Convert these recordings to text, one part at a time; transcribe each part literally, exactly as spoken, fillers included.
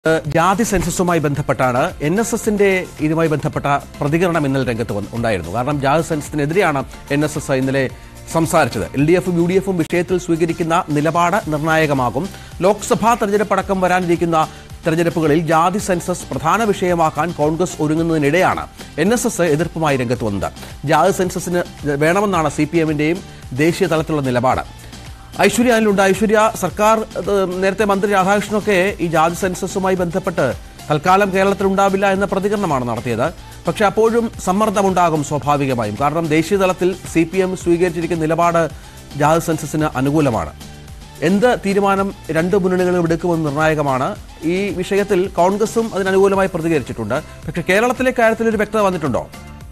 ജാതി സെൻസസുമായി ബന്ധപ്പെട്ടാണ് N S എസിന്റെ ഇതുമായി ബന്ധപ്പെട്ട പ്രതികരണം ഇന്നലെ രംഗത്ത് ഉണ്ടായിരുന്നു. കാരണം ജാതി സെൻസസിനെതിരെയാണ് എൻ എസ് എസ് ഇന്നലെ സംസാരിച്ചത്. എൽ ഡി എഫും യു ഡി എഫും വിഷയത്തിൽ സ്വീകരിക്കുന്ന നിലപാട് നിർണായകമാകും. ലോക്സഭാ തെരഞ്ഞെടുപ്പടക്കം വരാനിരിക്കുന്ന തെരഞ്ഞെടുപ്പുകളിൽ ജാതി സെൻസസ് പ്രധാന വിഷയമാക്കാൻ കോൺഗ്രസ് ഒരുങ്ങുന്നതിനിടെയാണ് എൻ എസ് എസ് എതിർപ്പുമായി രംഗത്ത് വന്നത്. ജാതി സെൻസസിന് വേണമെന്നാണ് സി പി എമ്മിന്റെയും ദേശീയ തലത്തിലുള്ള നിലപാട്. ഐശ്വര്യ അതിലുണ്ട്. ഐശ്വര്യ, സർക്കാർ നേരത്തെ മന്ത്രി രാധാകൃഷ്ണനൊക്കെ ഈ ജാതി സെൻസസുമായി ബന്ധപ്പെട്ട് തൽക്കാലം കേരളത്തിൽ ഉണ്ടാവില്ല എന്ന പ്രതികരണമാണ് നടത്തിയത്. പക്ഷെ അപ്പോഴും സമ്മർദ്ദമുണ്ടാകും സ്വാഭാവികമായും. കാരണം ദേശീയ തലത്തിൽ സി പി എം സ്വീകരിച്ചിരിക്കുന്ന നിലപാട് ജാതി സെൻസസിന് അനുകൂലമാണ്. എന്ത് തീരുമാനം രണ്ട് മുന്നണികളും എടുക്കുമെന്ന് നിർണായകമാണ്. ഈ വിഷയത്തിൽ കോൺഗ്രസും അതിനനുകൂലമായി പ്രതികരിച്ചിട്ടുണ്ട്. പക്ഷെ കേരളത്തിലെ കാര്യത്തിൽ ഒരു വ്യക്തത വന്നിട്ടുണ്ടോ?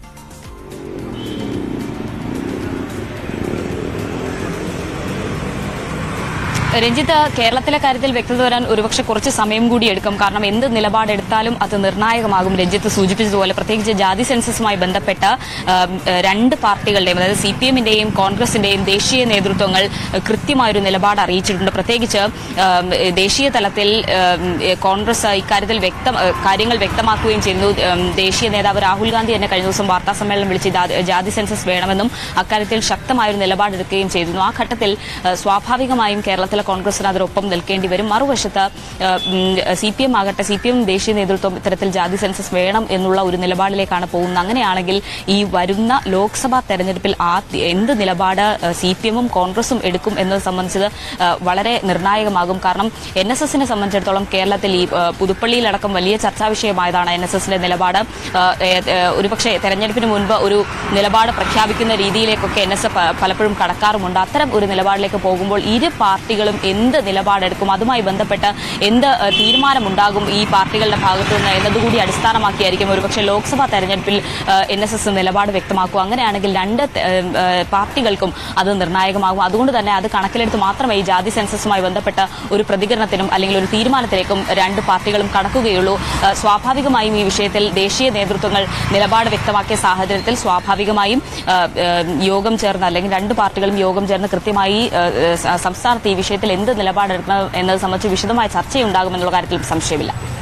രഞ്ജിത്ത്, കേരളത്തിലെ കാര്യത്തിൽ വ്യക്തത വരാൻ ഒരുപക്ഷെ കുറച്ച് സമയം കൂടി എടുക്കും. കാരണം എന്ത് നിലപാടെടുത്താലും അത് നിർണായകമാകും. രഞ്ജിത്ത് സൂചിപ്പിച്ചതുപോലെ പ്രത്യേകിച്ച് ജാതി സെൻസസുമായി ബന്ധപ്പെട്ട രണ്ട് പാർട്ടികളുടെയും, അതായത് സി പി എമ്മിന്റെയും കോൺഗ്രസിന്റെയും ദേശീയ നേതൃത്വങ്ങൾ കൃത്യമായൊരു നിലപാട് അറിയിച്ചിട്ടുണ്ട്. പ്രത്യേകിച്ച് ദേശീയ തലത്തിൽ കോൺഗ്രസ് ഇക്കാര്യത്തിൽ വ്യക്തം കാര്യങ്ങൾ വ്യക്തമാക്കുകയും ചെയ്യുന്നു. ദേശീയ നേതാവ് രാഹുൽ ഗാന്ധി തന്നെ കഴിഞ്ഞ ദിവസം വാർത്താ സമ്മേളനം വിളിച്ച് ജാതി സെൻസസ് വേണമെന്നും അക്കാര്യത്തിൽ ശക്തമായൊരു നിലപാടെടുക്കുകയും ചെയ്തിരുന്നു. ആ ഘട്ടത്തിൽ സ്വാഭാവികമായും കേരളത്തിൽ കോൺഗ്രസിന് അതിനൊപ്പം നിൽക്കേണ്ടി വരും. മറുവശത്ത് സി പി എം ആകട്ടെ, സി പി എം ദേശീയ നേതൃത്വം ഇത്തരത്തിൽ ജാതി സെൻസസ് വേണം എന്നുള്ള ഒരു നിലപാടിലേക്കാണ് പോകുന്നത്. അങ്ങനെയാണെങ്കിൽ ഈ വരുന്ന ലോക്സഭാ തെരഞ്ഞെടുപ്പിൽ ആ എന്ത് നിലപാട് സി പി എമ്മും കോൺഗ്രസും എടുക്കും എന്നത് സംബന്ധിച്ചത് വളരെ നിർണായകമാകും. കാരണം എൻ എസ് എസിനെ സംബന്ധിച്ചിടത്തോളം കേരളത്തിൽ ഈ പുതുപ്പള്ളിയിലടക്കം വലിയ ചർച്ചാ വിഷയമായതാണ് എൻ എസ് എസിന്റെ നിലപാട്. ഒരുപക്ഷെ തെരഞ്ഞെടുപ്പിന് മുൻപ് ഒരു നിലപാട് പ്രഖ്യാപിക്കുന്ന രീതിയിലേക്കൊക്കെ എൻ എസ് എസ് പലപ്പോഴും കടക്കാറുമുണ്ട്. അത്തരം ഒരു നിലപാടിലേക്ക് പോകുമ്പോൾ ഇരു പാർട്ടികളും എന്ത് നിലപാടെടുക്കും, അതുമായി ബന്ധപ്പെട്ട് എന്ത് തീരുമാനമുണ്ടാകും ഈ പാർട്ടികളുടെ ഭാഗത്തു നിന്ന് എന്നതുകൂടി അടിസ്ഥാനമാക്കിയായിരിക്കും ഒരുപക്ഷെ ലോക്സഭാ തെരഞ്ഞെടുപ്പിൽ എൻ എസ് എസ് നിലപാട് വ്യക്തമാക്കും. അങ്ങനെയാണെങ്കിൽ രണ്ട് പാർട്ടികൾക്കും അത് നിർണായകമാകും. അതുകൊണ്ട് തന്നെ അത് കണക്കിലെടുത്ത് മാത്രമേ ഈ ജാതി സെൻസസുമായി ബന്ധപ്പെട്ട ഒരു പ്രതികരണത്തിനും അല്ലെങ്കിൽ ഒരു തീരുമാനത്തിലേക്കും രണ്ട് പാർട്ടികളും കടക്കുകയുള്ളൂ. സ്വാഭാവികമായും ഈ വിഷയത്തിൽ ദേശീയ നേതൃത്വങ്ങൾ നിലപാട് വ്യക്തമാക്കിയ സാഹചര്യത്തിൽ സ്വാഭാവികമായും യോഗം ചേർന്ന് അല്ലെങ്കിൽ രണ്ട് പാർട്ടികളും യോഗം ചേർന്ന് കൃത്യമായി സംസ്ഥാനത്ത് ഈ വിഷയത്തിൽ എന്ത് നിലപാടെടുക്കണം എന്നത് സംബന്ധിച്ച് വിശദമായ ചർച്ചയുണ്ടാകുമെന്നുള്ള കാര്യത്തിൽ സംശയമില്ല.